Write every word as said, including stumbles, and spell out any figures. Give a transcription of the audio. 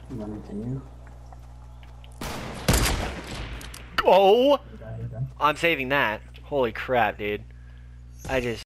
Oh! I'm saving that. Holy crap, dude. I just...